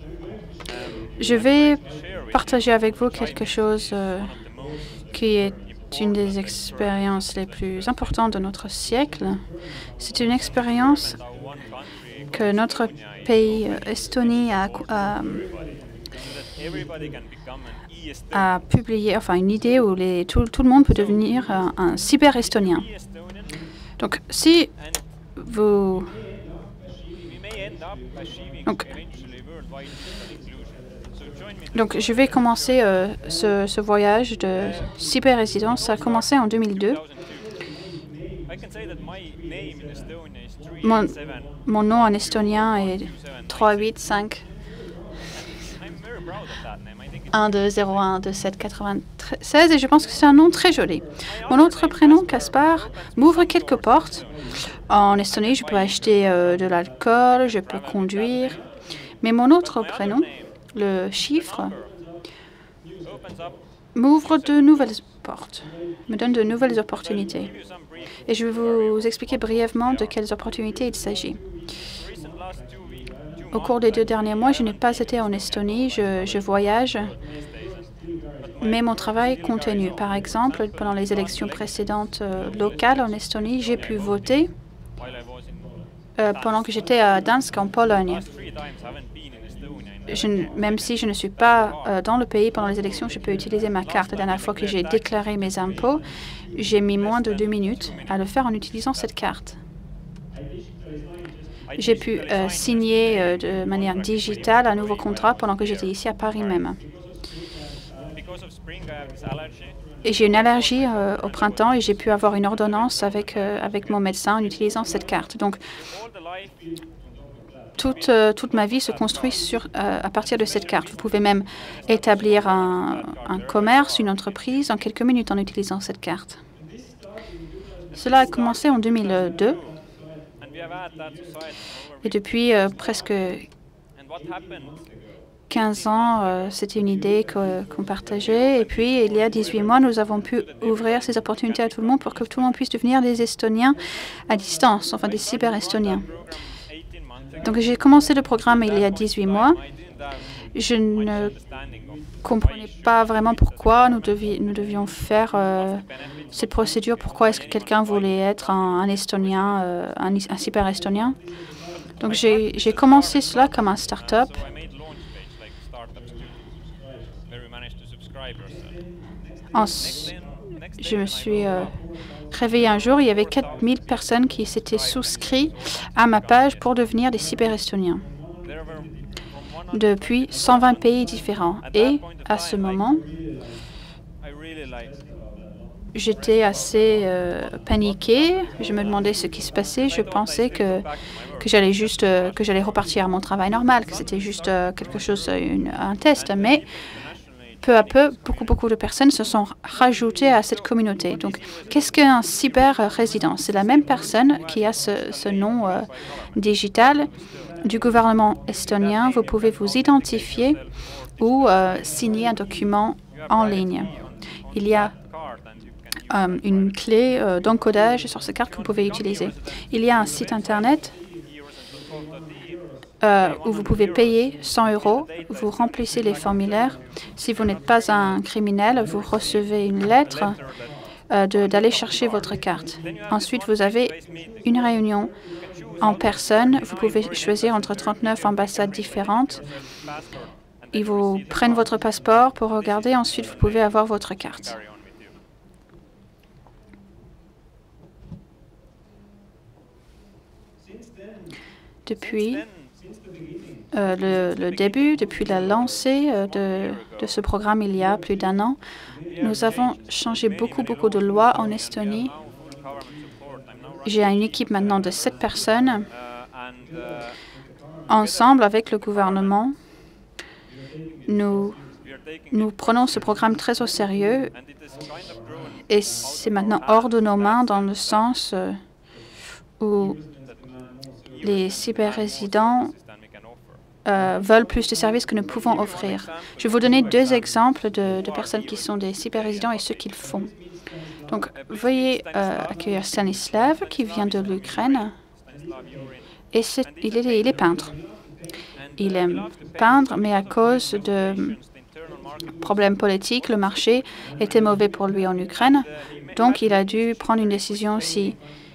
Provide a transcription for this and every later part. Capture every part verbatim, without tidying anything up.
Je vais partager avec vous quelque chose euh, qui est une des expériences les plus importantes de notre siècle. C'est une expérience que notre pays, Estonie, a, a, a publié, enfin une idée où les, tout, tout le monde peut devenir un, un cyber-estonien. Donc, si vous... Donc, donc je vais commencer euh, ce, ce voyage de cyber-résidence. Ça a commencé en deux mille deux. Mon, mon nom en estonien est trois huit cinq un deux zéro un deux sept quatre-vingt-seize et je pense que c'est un nom très joli. Mon autre prénom, Caspar, m'ouvre quelques portes. En Estonie, je peux acheter euh, de l'alcool, je peux conduire. Mais mon autre prénom, le chiffre, m'ouvre de nouvelles portes, me donne de nouvelles opportunités. Et je vais vous expliquer brièvement de quelles opportunités il s'agit. Au cours des deux derniers mois, je n'ai pas été en Estonie, je, je voyage, mais mon travail continue. Par exemple, pendant les élections précédentes euh, locales en Estonie, j'ai pu voter euh, pendant que j'étais à Gdańsk, en Pologne. Je, même si je ne suis pas euh, dans le pays pendant les élections, je peux utiliser ma carte. La dernière fois que j'ai déclaré mes impôts, j'ai mis moins de deux minutes à le faire en utilisant cette carte. J'ai pu euh, signer euh, de manière digitale un nouveau contrat pendant que j'étais ici à Paris même. Et j'ai une allergie euh, au printemps et j'ai pu avoir une ordonnance avec, euh, avec mon médecin en utilisant cette carte. Donc, toute, euh, toute ma vie se construit sur, euh, à partir de cette carte. Vous pouvez même établir un, un commerce, une entreprise en quelques minutes en utilisant cette carte. Cela a commencé en deux mille deux. Et depuis euh, presque quinze ans, euh, c'était une idée qu'on qu'on partageait. Et puis, il y a dix-huit mois, nous avons pu ouvrir ces opportunités à tout le monde pour que tout le monde puisse devenir des Estoniens à distance, enfin des cyber-Estoniens. Donc, j'ai commencé le programme il y a dix-huit mois. Je ne comprenais pas vraiment pourquoi nous, devi, nous devions faire euh, cette procédure. Pourquoi est-ce que quelqu'un voulait être un, un Estonien, euh, un, un cyber-Estonien? Donc, j'ai commencé cela comme un start-up. Je me suis euh, réveillée un jour, il y avait quatre mille personnes qui s'étaient souscrites à ma page pour devenir des cyber-Estoniens depuis cent vingt pays différents. Et à ce moment, j'étais assez euh, paniquée. Je me demandais ce qui se passait. Je pensais que, que j'allais juste euh, que j'allais repartir à mon travail normal, que c'était juste euh, quelque chose, une, un test. Mais peu à peu, beaucoup, beaucoup de personnes se sont rajoutées à cette communauté. Donc, qu'est-ce qu'un cyber-résident? C'est la même personne qui a ce, ce nom euh, digital du gouvernement estonien. Vous pouvez vous identifier ou euh, signer un document en ligne. Il y a euh, une clé euh, d'encodage sur cette carte que vous pouvez utiliser. Il y a un site Internet Euh, où vous pouvez payer cent euros, vous remplissez les formulaires. Si vous n'êtes pas un criminel, vous recevez une lettre euh, d'aller chercher votre carte. Ensuite, vous avez une réunion en personne. Vous pouvez choisir entre trente-neuf ambassades différentes. Ils vous prennent votre passeport pour regarder. Ensuite, vous pouvez avoir votre carte. Depuis Euh, le, le début, depuis la lancée euh, de, de ce programme il y a plus d'un an, nous avons changé beaucoup, beaucoup de lois en Estonie. J'ai une équipe maintenant de sept personnes. Ensemble, avec le gouvernement, nous, nous prenons ce programme très au sérieux et c'est maintenant hors de nos mains dans le sens euh, où les cyber-résidents Euh, veulent plus de services que nous pouvons offrir. Je vais vous donner deux exemples de, de personnes qui sont des cyber-résidents et ce qu'ils font. Donc, veuillez euh, accueillir Stanislav, qui vient de l'Ukraine, et est, il, est, il est peintre. il aime peindre, mais à cause de problèmes politiques, le marché était mauvais pour lui en Ukraine. Donc, il a dû prendre une décision si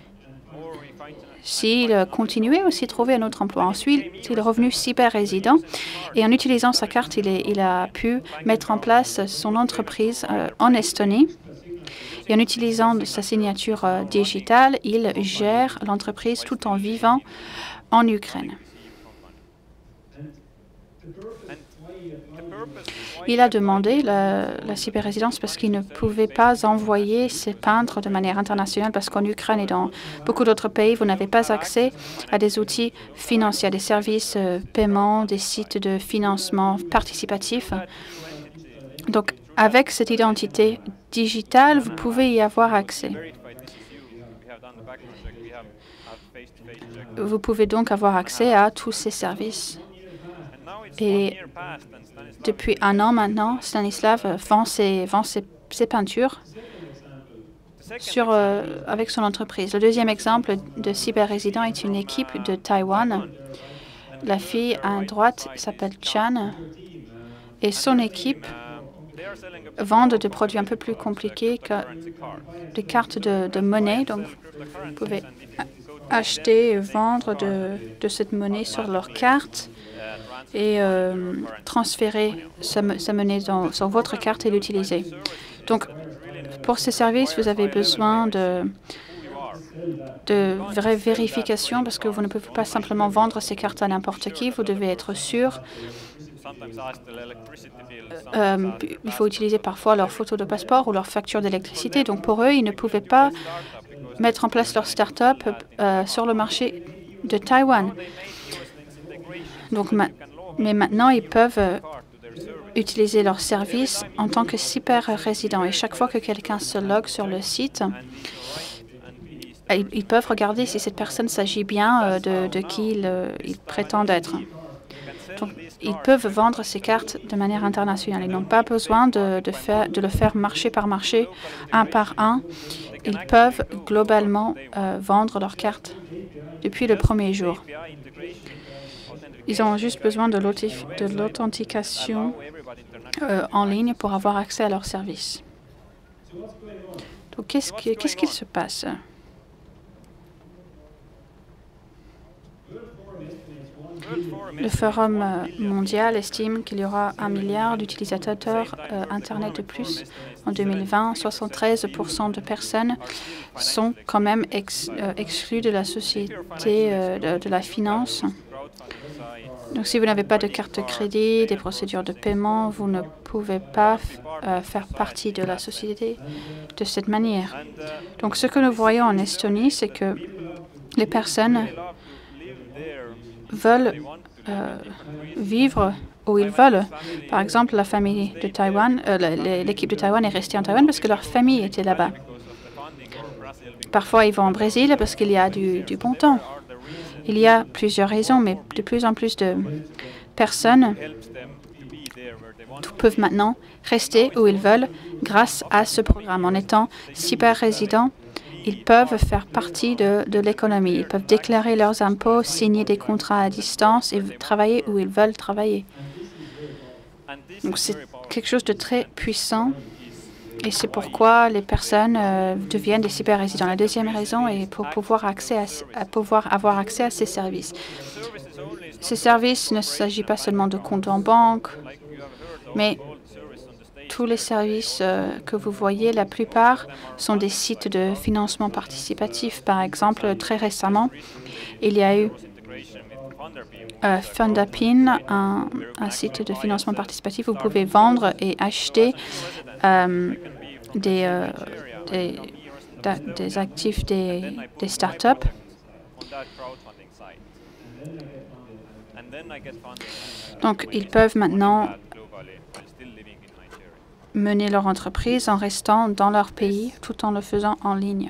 s'il continuait ou s'il trouvait un autre emploi. Ensuite, il est revenu cyber-résident et en utilisant sa carte, il, est, il a pu mettre en place son entreprise euh, en Estonie. Et en utilisant sa signature euh, digitale, il gère l'entreprise tout en vivant en Ukraine. Il a demandé la, la cyber-résidence parce qu'il ne pouvait pas envoyer ses peintres de manière internationale parce qu'en Ukraine et dans beaucoup d'autres pays, vous n'avez pas accès à des outils financiers, à des services euh, paiement, des sites de financement participatif. Donc, avec cette identité digitale, vous pouvez y avoir accès. Vous pouvez donc avoir accès à tous ces services. Et depuis un an maintenant, Stanislav vend ses, vend ses, ses peintures sur, euh, avec son entreprise. Le deuxième exemple de cyber-résident est une équipe de Taïwan. La fille à droite s'appelle Chan et son équipe vendent des produits un peu plus compliqués que des cartes de, de monnaie. Donc, vous pouvez acheter et vendre de, de cette monnaie sur leur carte et euh, transférer sa, sa monnaie dans, sur votre carte et l'utiliser. Donc, pour ces services, vous avez besoin de, de vraie vérification parce que vous ne pouvez pas simplement vendre ces cartes à n'importe qui. Vous devez être sûr. Euh, il faut utiliser parfois leur photo de passeport ou leur facture d'électricité. Donc, pour eux, ils ne pouvaient pas mettre en place leur start-up euh, sur le marché de Taïwan. Donc, ma mais maintenant, ils peuvent euh, utiliser leur service en tant que cyber-résident. Et chaque fois que quelqu'un se logue sur le site, ils, ils peuvent regarder si cette personne s'agit bien euh, de, de qui ils, euh, ils prétendent être. Donc, ils peuvent vendre ces cartes de manière internationale. Ils n'ont pas besoin de, de, faire, de le faire marché par marché, un par un. Ils peuvent globalement euh, vendre leurs cartes depuis le premier jour. Ils ont juste besoin de l'authentication euh, en ligne pour avoir accès à leurs services. Donc, qu'est-ce qui, qu'est-ce qu'il se passe? Le Forum mondial estime qu'il y aura un milliard d'utilisateurs euh, Internet de plus en deux mille vingt. soixante-treize pour cent de personnes sont quand même ex, euh, exclues de la société euh, de, de la finance. Donc, si vous n'avez pas de carte de crédit, des procédures de paiement, vous ne pouvez pas euh, faire partie de la société de cette manière. Donc, ce que nous voyons en Estonie, c'est que les personnes veulent euh, vivre où ils veulent. Par exemple, la famille de Taïwan, euh, l'équipe de Taïwan est restée en Taïwan parce que leur famille était là-bas. Parfois, ils vont au Brésil parce qu'il y a du, du bon temps. Il y a plusieurs raisons, mais de plus en plus de personnes peuvent maintenant rester où ils veulent grâce à ce programme. En étant cyber-résidents, ils peuvent faire partie de, de l'économie. Ils peuvent déclarer leurs impôts, signer des contrats à distance et travailler où ils veulent travailler. Donc, c'est quelque chose de très puissant. Et c'est pourquoi les personnes euh, deviennent des cyber-résidents. La deuxième raison est pour pouvoir, accès à, à pouvoir avoir accès à ces services. Ces services ne s'agit pas seulement de comptes en banque, mais tous les services euh, que vous voyez, la plupart sont des sites de financement participatif. Par exemple, très récemment, il y a eu euh, Fundapin, un, un site de financement participatif où vous pouvez vendre et acheter euh, des, euh, des, des actifs des, des startups. Donc, ils peuvent maintenant mener leur entreprise en restant dans leur pays tout en le faisant en ligne.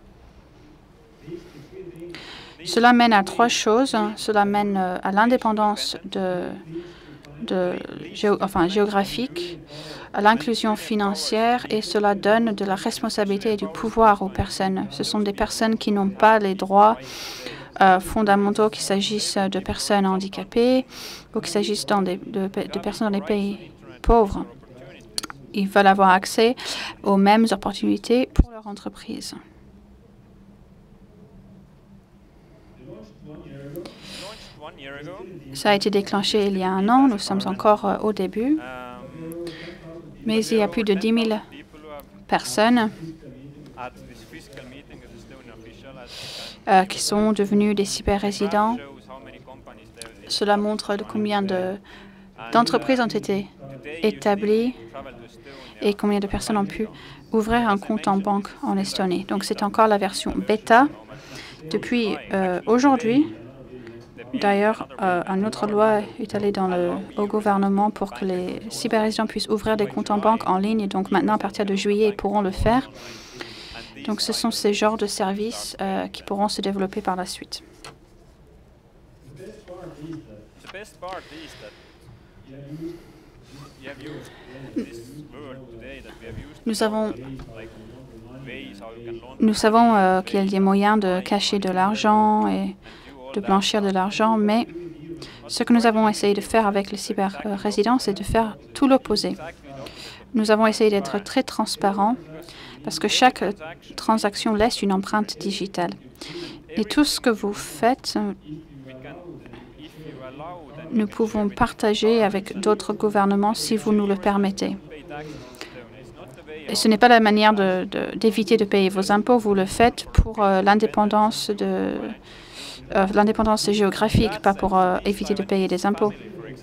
Cela mène à trois choses. Cela mène à l'indépendance de, de géo, enfin, géographique, à l'inclusion financière et cela donne de la responsabilité et du pouvoir aux personnes. Ce sont des personnes qui n'ont pas les droits euh, fondamentaux, qu'il s'agisse de personnes handicapées ou qu'il s'agisse dans des, de, de personnes dans des pays pauvres. Ils veulent avoir accès aux mêmes opportunités pour leur entreprise. Ça a été déclenché il y a un an. Nous sommes encore euh, au début. Mais il y a plus de dix mille personnes euh, qui sont devenus des cyber-résidents. Cela montre de combien d'entreprises ont été établies et combien de personnes ont pu ouvrir un compte en banque en Estonie. Donc c'est encore la version bêta. Depuis euh, aujourd'hui, d'ailleurs, euh, une autre loi est allée dans le, au gouvernement pour que les cyber-résidents puissent ouvrir des comptes en banque en ligne. Et donc maintenant, à partir de juillet, ils pourront le faire. Donc ce sont ces genres de services euh, qui pourront se développer par la suite. Nous avons, nous savons euh, qu'il y a des moyens de cacher de l'argent et de blanchir de l'argent, mais ce que nous avons essayé de faire avec les cyber-résidents, c'est de faire tout l'opposé. Nous avons essayé d'être très transparents parce que chaque transaction laisse une empreinte digitale. Et tout ce que vous faites, nous pouvons partager avec d'autres gouvernements si vous nous le permettez. Et ce n'est pas la manière d'éviter de, de, de payer vos impôts. Vous le faites pour euh, l'indépendance de euh, l'indépendance géographique, pas pour euh, éviter de payer des impôts.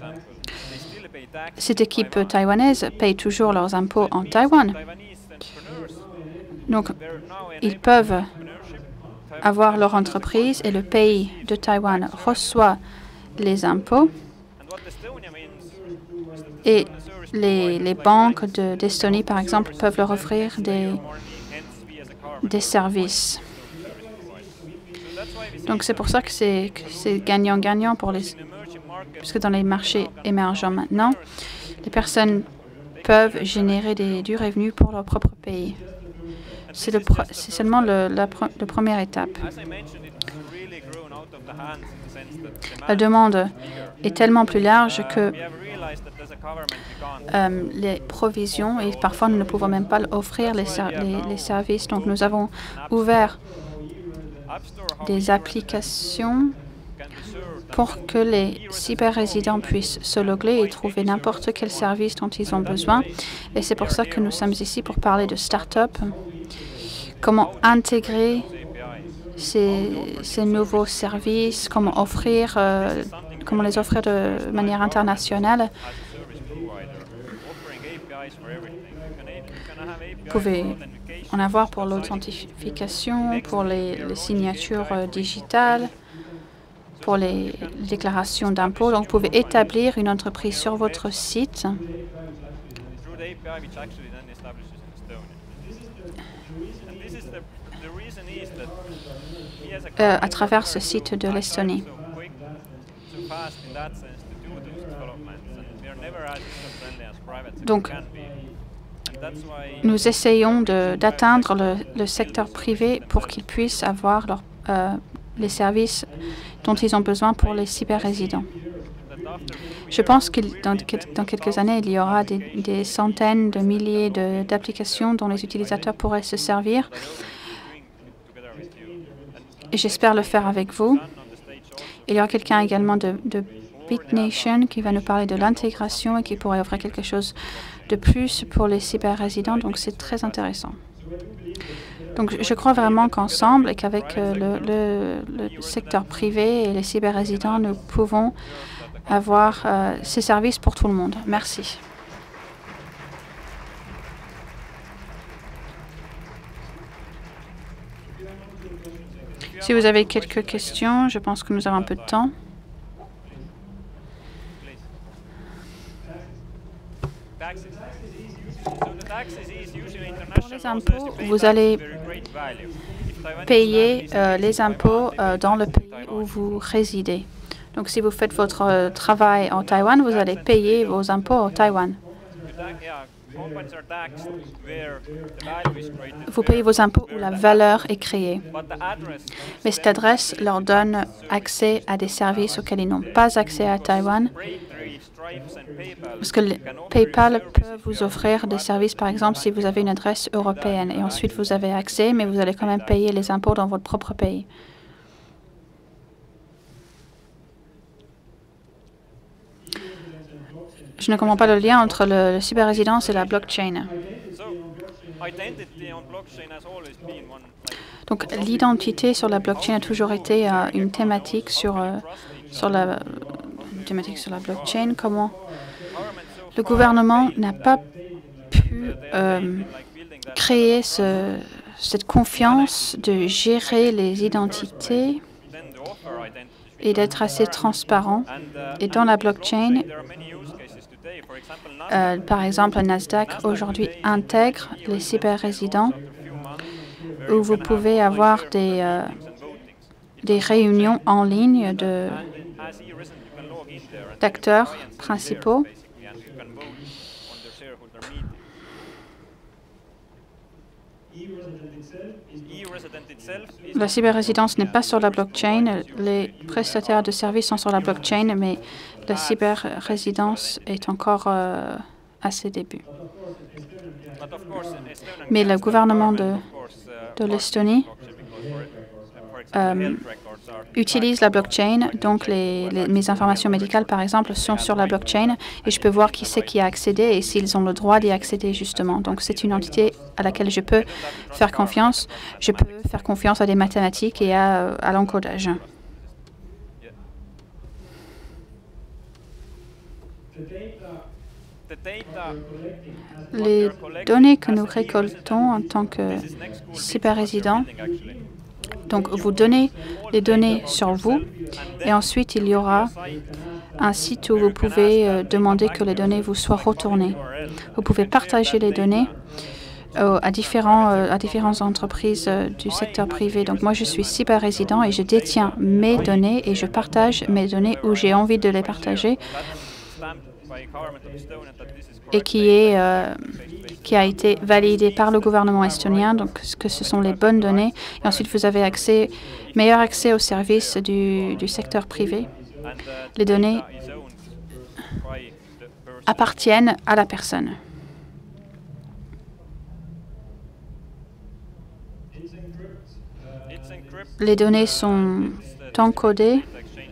Cette équipe taïwanaise paye toujours leurs impôts en Taïwan. Donc, ils peuvent avoir leur entreprise et le pays de Taïwan reçoit les impôts. Et les, les banques d'Estonie, par exemple, peuvent leur offrir des, des services. Donc, c'est pour ça que c'est gagnant-gagnant pour les... Parce que dans les marchés émergents maintenant, les personnes peuvent générer des, du revenu pour leur propre pays. C'est seulement le, la, la première étape. La demande est tellement plus large que euh, les provisions, et parfois nous ne pouvons même pas offrir les, les, les services. Donc nous avons ouvert des applications pour que les cyber-résidents puissent se loguer et trouver n'importe quel service dont ils ont besoin. Et c'est pour ça que nous sommes ici pour parler de start-up, comment intégrer ces, ces nouveaux services, comment offrir, euh, comment les offrir de manière internationale. Vous pouvez en avoir pour l'authentification, pour les, les signatures euh, digitales, pour les déclarations d'impôts. Donc, vous pouvez établir une entreprise sur votre site. Euh, à travers ce site de l'Estonie. Donc, nous essayons d'atteindre le, le secteur privé pour qu'ils puissent avoir leur, euh, les services dont ils ont besoin pour les cyber-résidents. Je pense que dans, dans quelques années, il y aura des, des centaines de milliers d'applications dont les utilisateurs pourraient se servir. Et j'espère le faire avec vous. Il y aura quelqu'un également de, de BitNation qui va nous parler de l'intégration et qui pourrait offrir quelque chose de plus pour les cyber-résidents. Donc, c'est très intéressant. Donc, je crois vraiment qu'ensemble et qu'avec euh, le, le, le secteur privé et les cyber-résidents, nous pouvons avoir euh, ces services pour tout le monde. Merci. Si vous avez quelques questions, je pense que nous avons un peu de temps. Pour les impôts, vous allez payer euh, les impôts euh, dans le pays où vous résidez. Donc, si vous faites votre euh, travail en Taïwan, vous allez payer vos impôts en Taïwan. Vous payez vos impôts où la valeur est créée. Mais cette adresse leur donne accès à des services auxquels ils n'ont pas accès à Taïwan. Parce que PayPal peut vous offrir des services, par exemple, si vous avez une adresse européenne. Et ensuite, vous avez accès, mais vous allez quand même payer les impôts dans votre propre pays. Je ne comprends pas le lien entre le, le cyberrésidence et la blockchain. Donc, l'identité sur la blockchain a toujours été euh, une thématique sur, euh, sur la une thématique sur la blockchain. Comment le gouvernement n'a pas pu euh, créer ce, cette confiance de gérer les identités et d'être assez transparent. Et dans la blockchain, Euh, par exemple, Nasdaq aujourd'hui intègre les cyberrésidents où vous pouvez avoir des, euh, des réunions en ligne de, d'acteurs principaux. La cyberrésidence n'est pas sur la blockchain. Les prestataires de services sont sur la blockchain, mais la cyberrésidence est encore euh, à ses débuts. Mais le gouvernement de, de l'Estonie euh, utilise la blockchain, donc les, les, mes informations médicales, par exemple, sont sur la blockchain et je peux voir qui c'est qui a accédé et s'ils ont le droit d'y accéder, justement. Donc, c'est une entité à laquelle je peux faire confiance. Je peux faire confiance à des mathématiques et à, à l'encodage. Les données que nous récoltons en tant que cyberrésidents, donc vous donnez les données sur vous et ensuite il y aura un site où vous pouvez euh, demander que les données vous soient retournées. Vous pouvez partager les données euh, à, différents, euh, à différentes entreprises euh, du secteur privé. Donc moi je suis cyberrésident et je détiens mes données et je partage mes données où j'ai envie de les partager et qui, est, euh, qui a été validé par le gouvernement estonien, donc que ce sont les bonnes données. Et ensuite, vous avez accès, meilleur accès aux services du, du secteur privé. Les données appartiennent à la personne. Les données sont encodées.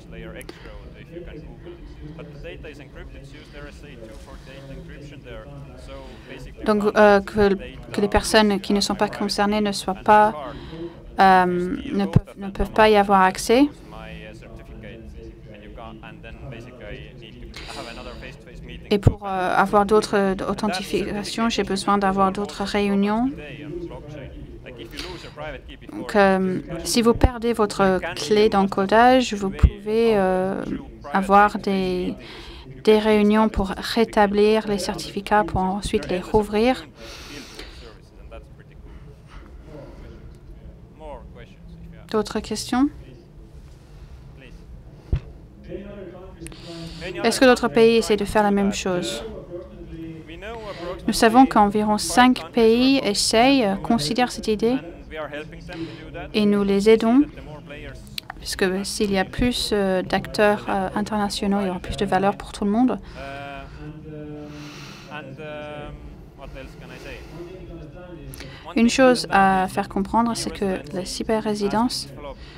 Donc, euh, que, que les personnes qui ne sont pas concernées ne soient pas, euh, ne, peuvent, ne peuvent pas y avoir accès. Et pour euh, avoir d'autres authentifications, j'ai besoin d'avoir d'autres réunions. Donc, euh, si vous perdez votre clé d'encodage, vous pouvez euh, avoir des des réunions pour rétablir les certificats, pour ensuite les rouvrir. D'autres questions? Est-ce que d'autres pays essaient de faire la même chose? Nous savons qu'environ cinq pays essayent, considèrent cette idée, et nous les aidons. Puisque s'il y a plus euh, d'acteurs euh, internationaux, il y aura plus de valeur pour tout le monde. Une chose à faire comprendre, c'est que la cyberrésidence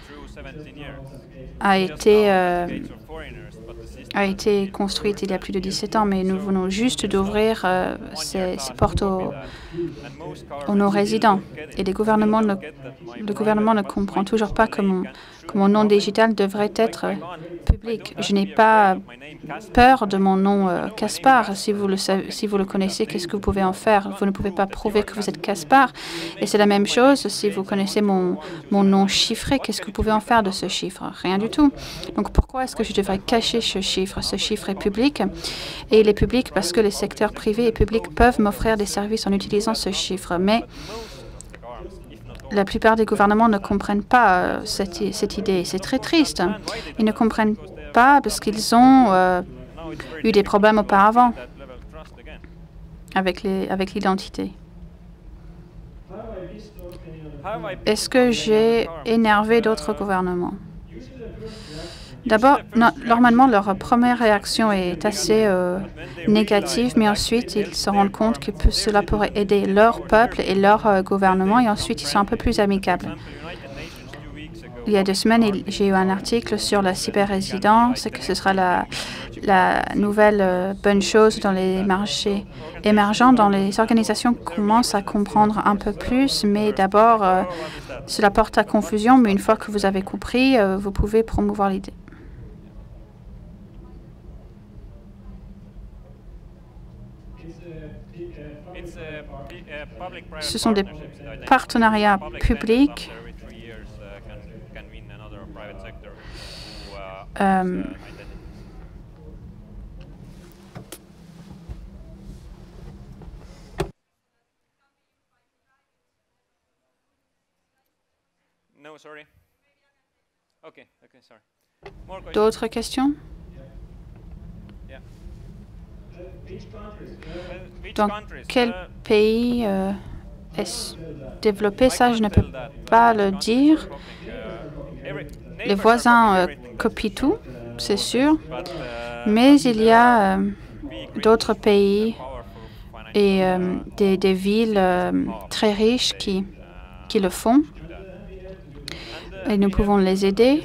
a été, euh, a été construite il y a plus de dix-sept ans, mais nous venons juste d'ouvrir euh, ces, ces portes aux, aux non-résidents. Et les gouvernements ne, le gouvernement ne comprend toujours pas que mon, que mon nom digital devrait être public. Je n'ai pas peur de mon nom euh, Caspar. Si vous, le savez, si vous le connaissez, qu'est-ce que vous pouvez en faire? Vous ne pouvez pas prouver que vous êtes Caspar. Et c'est la même chose si vous connaissez mon, mon nom chiffré. Qu'est-ce que vous pouvez en faire de ce chiffre? Rien du tout. Donc pourquoi est-ce que je devrais cacher ce chiffre? Ce chiffre est public. Et il est public parce que les secteurs privés et publics peuvent m'offrir des services en utilisant ce chiffre. Mais la plupart des gouvernements ne comprennent pas euh, cette, cette idée. C'est très triste. Ils ne comprennent pas parce qu'ils ont euh, eu des problèmes auparavant. avec les, avec l'identité. Est-ce que j'ai énervé d'autres gouvernements? D'abord, no- normalement, leur première réaction est assez euh, négative, mais ensuite, ils se rendent compte que peu- cela pourrait aider leur peuple et leur euh, gouvernement, et ensuite, ils sont un peu plus amicables. Il y a deux semaines, il- j'ai eu un article sur la cyberrésidence, que ce sera la, la nouvelle euh, bonne chose dans les marchés émergents, dans les organisations commencent à comprendre un peu plus, mais d'abord, euh, cela porte à confusion, mais une fois que vous avez compris, euh, vous pouvez promouvoir l'idée. Ce sont des partenariats publics. Euh, D'autres questions? Dans quel pays euh, est-ce développé? Ça, je ne peux pas le dire. Les voisins euh, copient tout, c'est sûr. Mais il y a euh, d'autres pays et euh, des, des villes euh, très riches qui, qui le font. Et nous pouvons les aider.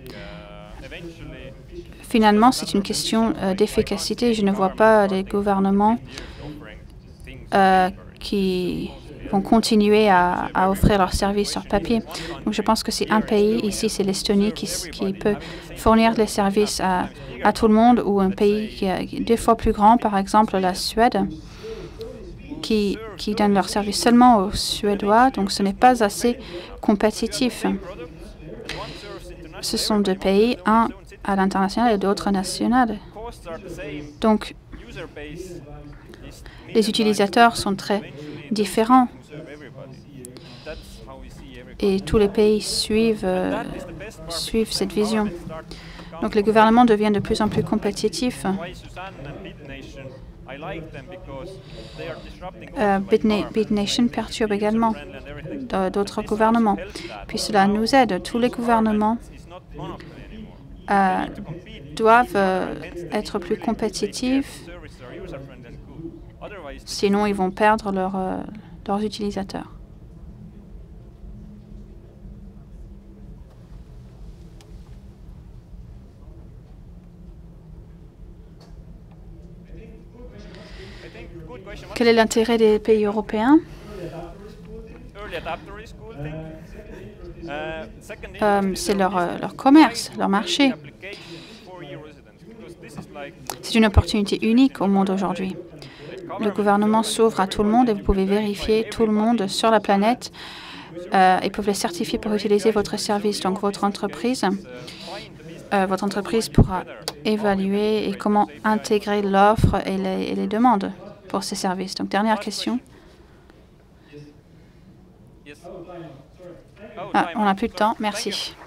Finalement, c'est une question euh, d'efficacité. Je ne vois pas des gouvernements euh, qui vont continuer à, à offrir leurs services sur papier. Donc, je pense que c'est un pays, ici, c'est l'Estonie, qui, qui peut fournir les services à, à tout le monde, ou un pays qui est deux fois plus grand, par exemple la Suède, qui, qui donne leurs services seulement aux Suédois. Donc, ce n'est pas assez compétitif. Ce sont deux pays, un à l'international et l'autre national. Donc, les utilisateurs sont très différents et tous les pays suivent, euh, suivent cette vision. Donc, les gouvernements deviennent de plus en plus compétitifs. Euh, BitNa- BitNation perturbe également d'autres gouvernements. Puis cela nous aide. Tous les gouvernements euh, doivent euh, être plus compétitifs, sinon ils vont perdre leur, euh, leurs utilisateurs. Quel est l'intérêt des pays européens? Euh, c'est leur, euh, leur commerce, leur marché. C'est une opportunité unique au monde aujourd'hui. Le gouvernement s'ouvre à tout le monde et vous pouvez vérifier tout le monde sur la planète euh, et peuvent les certifier pour utiliser votre service. Donc, votre entreprise, euh, votre entreprise pourra évaluer et comment intégrer l'offre et les, et les demandes pour ces services. Donc, dernière question. Ah, on n'a plus de temps. Merci.